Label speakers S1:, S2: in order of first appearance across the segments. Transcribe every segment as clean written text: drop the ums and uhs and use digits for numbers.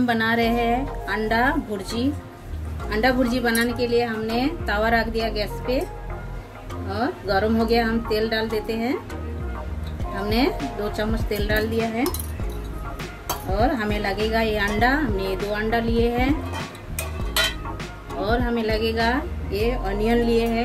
S1: हम बना रहे हैं अंडा भुर्जी। अंडा भुर्जी बनाने के लिए हमने तवा रख दिया गैस पे और गर्म हो गया। हम तेल डाल देते हैं। हमने 2 चम्मच तेल डाल दिया है और हमें लगेगा ये अंडा, हमने 2 अंडा लिए हैं और हमें लगेगा ये ऑनियन लिए हैं,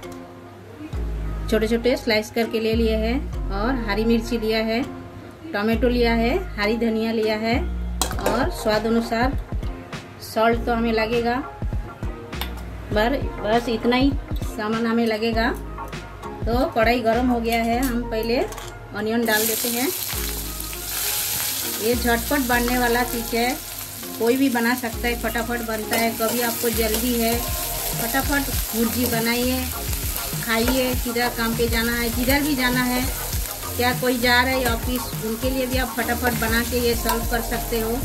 S1: छोटे छोटे स्लाइस करके ले लिए हैं और हरी मिर्ची लिया है, टमाटो लिया है, हरी धनिया लिया है और स्वाद अनुसार सॉल्ट तो हमें लगेगा। बस इतना ही सामान हमें लगेगा। तो कढ़ाई गरम हो गया है, हम पहले ऑनियन डाल देते हैं। ये झटपट बनने वाला चीज़ है, कोई भी बना सकता है, फटाफट बनता है। कभी आपको जल्दी है, फटाफट भुर्जी बनाइए, खाइए। किधर काम पे जाना है, जिधर भी जाना है, क्या कोई जा रहा है ऑफिस, उनके लिए भी आप फटाफट बना के ये सर्व कर सकते हो।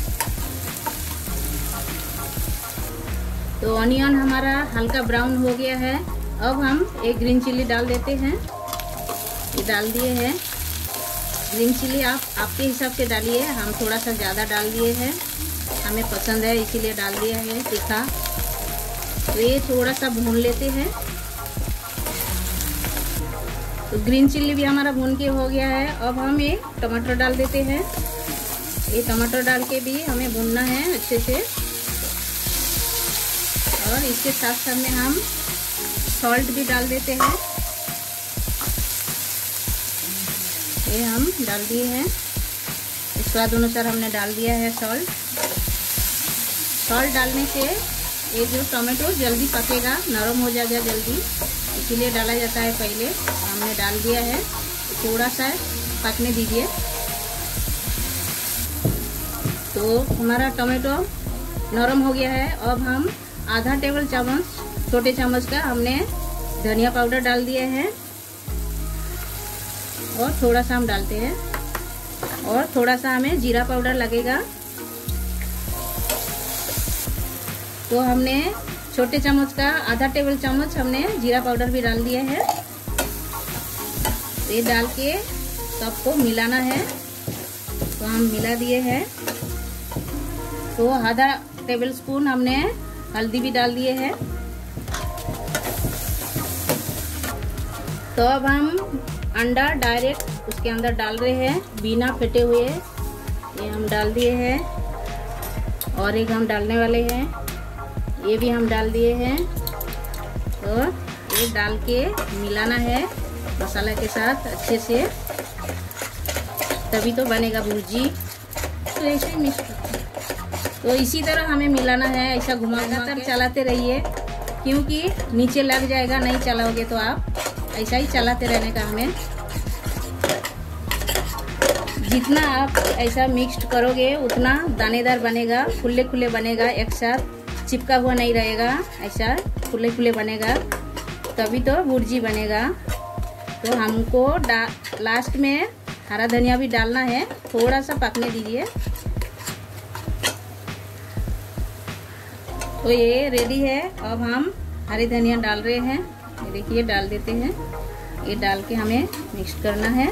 S1: तो ऑनियन हमारा हल्का ब्राउन हो गया है। अब हम एक ग्रीन चिल्ली डाल देते हैं। ये डाल दिए हैं। ग्रीन चिल्ली आप आपके हिसाब से डालिए, हम थोड़ा सा ज़्यादा डाल दिए हैं, हमें पसंद है इसीलिए डाल दिया है तीखा। तो ये थोड़ा सा भून लेते हैं। तो ग्रीन चिल्ली भी हमारा भून के हो गया है। अब हम ये टमाटर डाल देते हैं। ये टमाटर डाल के भी हमें भूनना है अच्छे से और इसके साथ साथ में हम सॉल्ट भी डाल देते हैं। ये हम डाल दिए हैं, स्वाद अनुसार हमने डाल दिया है सॉल्ट। सॉल्ट डालने से ये जो टमाटो जल्दी पकेगा, नरम हो जाएगा जल्दी, इसीलिए डाला जाता है पहले। हमने डाल दिया है, थोड़ा सा पकने दीजिए। तो हमारा टमाटो नरम हो गया है। अब हम आधा टेबल चम्मच छोटे चम्मच का हमने धनिया पाउडर डाल दिया है और थोड़ा सा हम डालते हैं और थोड़ा सा हमें जीरा पाउडर लगेगा। तो हमने छोटे चम्मच का आधा टेबल चम्मच हमने जीरा पाउडर भी डाल दिया है। ये डाल के सबको मिलाना है। तो हम मिला दिए हैं। तो आधा टेबल स्पून हमने हल्दी भी डाल दिए हैं। तो अब हम अंडा डायरेक्ट उसके अंदर डाल रहे हैं बिना फेंटे हुए। ये हम डाल दिए हैं और एक हम डालने वाले हैं, ये भी हम डाल दिए हैं। तो ये डाल के मिलाना है मसाला के साथ अच्छे से, तभी तो बनेगा भुर्जी। तो ऐसे ही मिक्स, तो इसी तरह हमें मिलाना है, ऐसा घुमा कर चलाते रहिए क्योंकि नीचे लग जाएगा नहीं चलाओगे तो। आप ऐसा ही चलाते रहने का हमें। जितना आप ऐसा मिक्स्ड करोगे उतना दानेदार बनेगा, खुले खुले बनेगा, एक साथ चिपका हुआ नहीं रहेगा, ऐसा खुले खुले बनेगा, तभी तो भुर्जी बनेगा। तो हमको लास्ट में हरा धनिया भी डालना है, थोड़ा सा पकने दीजिए। तो ये रेडी है। अब हम हरी धनिया डाल रहे हैं, ये देखिए डाल देते हैं। ये डाल के हमें मिक्स करना है।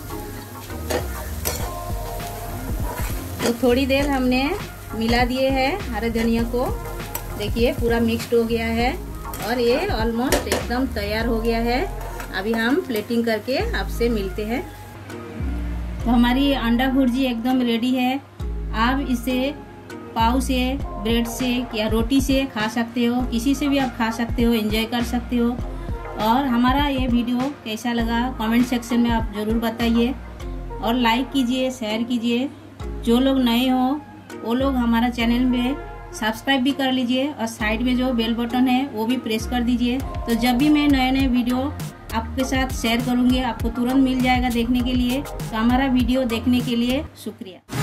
S1: तो थोड़ी देर हमने मिला दिए हैं हरे धनिया को, देखिए पूरा मिक्स्ड हो गया है और ये ऑलमोस्ट एकदम तैयार हो गया है। अभी हम प्लेटिंग करके आपसे मिलते हैं। तो हमारी अंडा भुर्जी एकदम रेडी है। आप इसे पाव से, ब्रेड से या रोटी से खा सकते हो, किसी से भी आप खा सकते हो, एंजॉय कर सकते हो। और हमारा ये वीडियो कैसा लगा कमेंट सेक्शन में आप ज़रूर बताइए और लाइक कीजिए, शेयर कीजिए। जो लोग नए हो वो लोग हमारा चैनल में सब्सक्राइब भी कर लीजिए और साइड में जो बेल बटन है वो भी प्रेस कर दीजिए। तो जब भी मैं नए नए वीडियो आपके साथ शेयर करूँगी आपको तुरंत मिल जाएगा देखने के लिए। तो हमारा वीडियो देखने के लिए शुक्रिया।